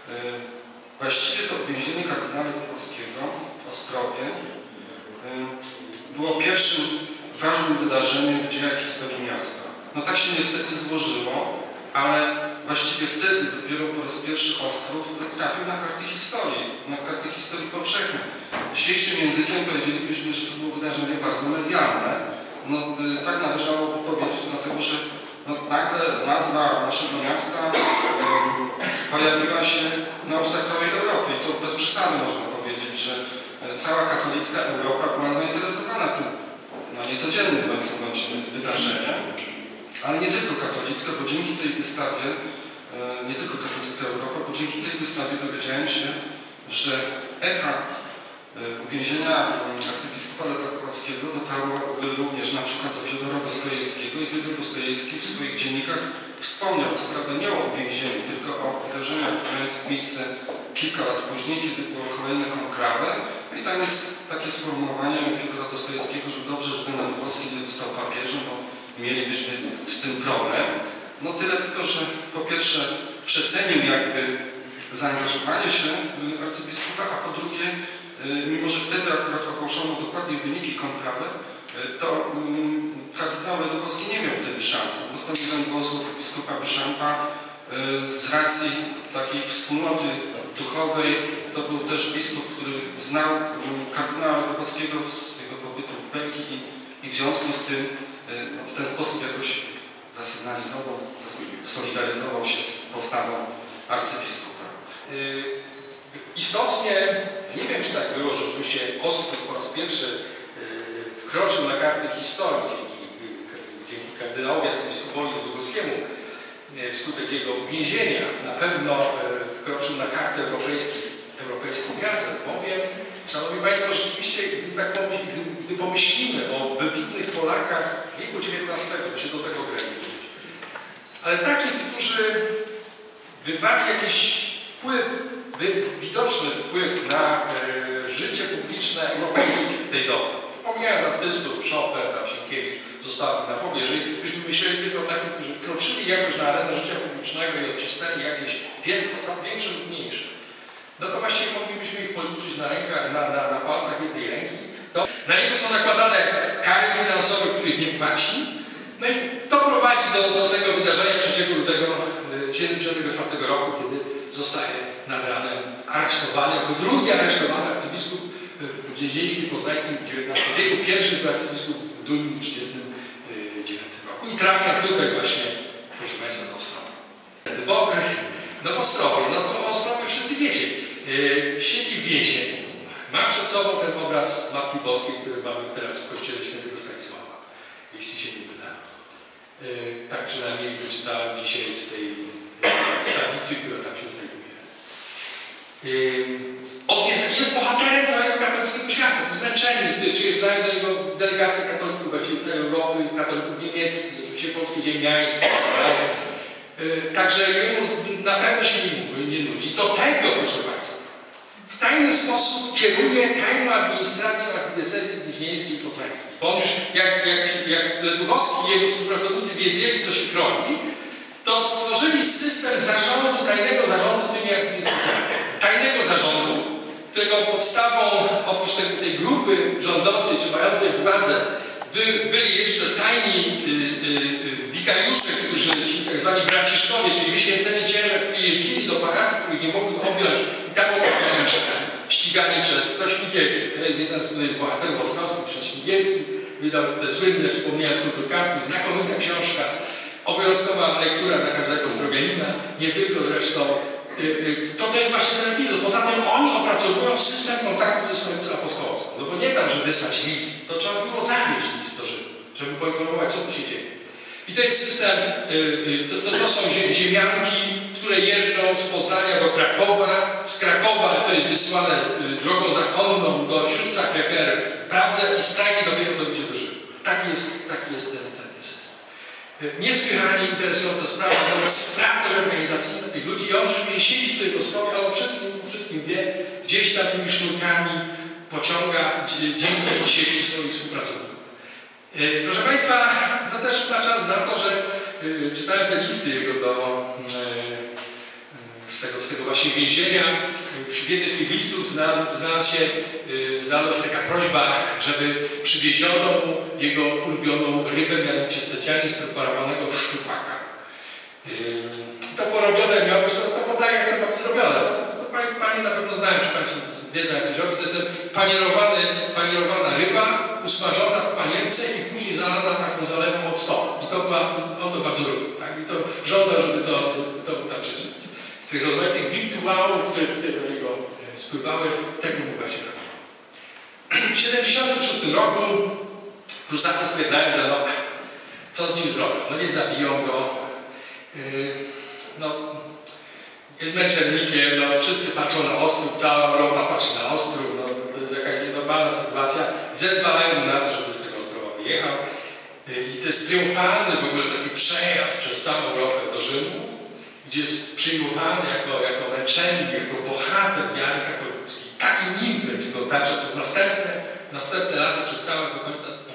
Właściwie to uwięzienie kardynała Lewandowskiego w Ostrowie było pierwszym ważnym wydarzeniem w dziejach historii miasta. No tak się niestety złożyło, ale właściwie wtedy dopiero po raz pierwszy Ostrów trafił na karty historii, na karty historii powszechnej. Dzisiejszym językiem powiedzielibyśmy, że to było wydarzenie bardzo medialne. No tak należałoby powiedzieć, dlatego że nagle nazwa naszego miasta pojawiła się na ustach całej Europy i to bez przesady można powiedzieć, że cała katolicka Europa była zainteresowana tym niecodziennym bądź wydarzeniem, ale nie tylko katolicka, bo dzięki tej wystawie, nie tylko katolicka Europa, bo dzięki tej wystawie dowiedziałem się, że echa uwięzienia arcybiskupa Lewandowskiego dotarło również na przykład do Fiodora Dostojewskiego i Fiodor Dostojewski w swoich dziennikach wspomniał, co prawda nie o uwięzieniu, tylko o wydarzeniach, które miały miejsce kilka lat później, kiedy było kolejne konklawę. I tam jest takie sformułowanie Fiodora Dostojewskiego, że dobrze, że ten Lewandowski nie został papieżem, bo mielibyśmy z tym problem. No tyle tylko, że po pierwsze przecenił jakby zaangażowanie się arcybiskupa, a po drugie, mimo że wtedy akurat ogłoszono dokładnie wyniki konklawy, to kardynał Lewandowski nie miał wtedy szansy. Dostał jeden głos od biskupa Byszampa z racji takiej wspólnoty duchowej. To był też biskup, który znał kardynała Lewandowskiego z jego pobytu w Belgii i w związku z tym w ten sposób jakoś zasygnalizował, solidaryzował się z postawą arcybiskupa. Istotnie, nie wiem czy tak było, że oczywiście Ostrów po raz pierwszy wkroczył na karty historii dzięki kardynałowi arcybiskupowi Długowskiemu wskutek jego więzienia. Na pewno wkroczył na kartę europejskich gazet, bowiem, Szanowni Państwo, rzeczywiście, gdy pomyślimy o wybitnych Polakach wieku XIX, to się do tego ograniczyć, ale takich, którzy wywarli jakiś widoczny wpływ na życie publiczne europejskie tej doby. Pomijając artystów, Chopin, Sienkiewicz, zostały na powie, jeżeli byśmy myśleli tylko o takich, którzy wkroczyli jakoś na arenę życia publicznego i odcisnęli jakieś większe lub mniejsze, no to właściwie moglibyśmy ich policzyć na palcach jednej ręki. Na niego są nakładane kary finansowe, których nie płaci. No i to prowadzi do tego wydarzenia 3 lutego 1974 roku, kiedy zostaje nad ranem aresztowany, jako drugi aresztowany arcybiskup dziedzickim poznańskim w XIX wieku, pierwszy arcybiskup w Dunin w 1939 roku. I trafia tutaj właśnie, proszę Państwa, do Ostrowa. No w Ostrowie, no to o Ostrowie wszyscy wiecie, siedzi w więzieniu. Ma przed sobą ten obraz Matki Boskiej, który mamy teraz w kościele świętego Stanisława, jeśli się nie wyda. Tak przynajmniej wyczytałem dzisiaj z tej tablicy, która tam się znajduje. Jest bohaterem całego katolickiego świata. To zmęczeni, przyjeżdżają do niego delegacje katolików właściwie z całej Europy, katolików niemieckich, oczywiście polskich ziemiaństw. Także jemu na pewno się nie nudzi. Do tego, proszę Państwa, w tajny sposób kieruje tajną administracją archidiecezji gnieźnieńskiej i poznańskiej. Bo on już, jak Ledłowski i jego współpracownicy wiedzieli, co się kroi, to stworzyli system zarządu, tajnego zarządu tymi archidiecezjami. Tajnego zarządu, którego podstawą, oprócz tej grupy rządzącej czy mającej władzę, byli jeszcze tajni wikariusze, którzy, ci tak zwani braciszkowie, czyli wyświęceni księża, którzy jeździli do parafii, których nie mogli objąć i tam objąłem ścigani przez Śmigielski. To jest jeden z bohaterów ostrowskich, przez Śmigielski. Wydał te słynne wspomnienia z kulturkartu, znakomita książka, obowiązkowa lektura dla każdego ostrowianina, nie tylko zresztą. To jest właśnie ten epizod. Poza tym oni opracowują system kontaktu ze stolicą apostolską. No bo nie tam, żeby wysłać list, to trzeba było zawieźć list do Rzymu, żeby poinformować, co tu się dzieje. I to jest system, to są ziemianki, które jeżdżą z Poznania do Krakowa, z Krakowa to jest wysyłane drogą zakonną do Śród-Sacré-Cœur w Pradze i z Pragi dopiero to idzie do Rzymu. Taki jest ten system. Niesłychanie interesująca sprawa, nawet sprawność organizacyjna tych ludzi. I on rzeczywiście siedzi tutaj w Ostrowie, ale wszystkim wie, gdzieś tam tymi sznurkami pociąga, dzięki sieci swoich współpracowników. Proszę Państwa, no też ma czas na to, że czytałem te listy jego do z tego właśnie więzienia. W jednym z tych listów znalazła się taka prośba, żeby przywieziono mu jego ulubioną rybę, mianowicie specjalnie spreparowanego szczupaka. To porobione miało być, to podaje jak to zrobione. To Panie na pewno znają, czy Państwo wiedzą jak to się robi. To jest panierowana ryba, usmażona w panierce i później zalana taką zalewą octową. I on to bardzo lubi. Tak? I to żądał, żeby to tam przesunąć. Z tych rozmaitych wirtuałów, które tutaj do niego spływały, tego mu właśnie robiło. W 1976 roku Prusacy stwierdzają, że no, co z nim zrobią? No nie zabiją go. No, jest męczennikiem, no, wszyscy patrzą na Ostrów, cała Europa patrzy na Ostrów, no, to jest jakaś nienormalna sytuacja. Zezwalają mu na to, żeby z tego Ostrowa wyjechał. I to jest triumfalny w ogóle taki przejazd przez całą Europę do Rzymu, gdzie jest przyjmowany jako męczennik, jako bohater wiary katolickiej. Taki nim będzie go otaczał przez następne lata, przez całe do końca